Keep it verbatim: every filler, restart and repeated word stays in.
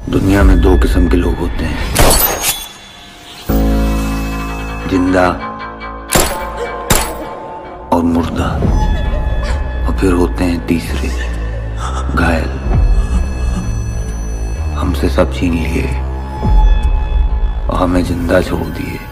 दुनिया में दो किस्म के लोग होते हैं, जिंदा और मुर्दा, और फिर होते हैं तीसरे, घायल। हमसे सब छीन लिए और हमें जिंदा छोड़ दिए।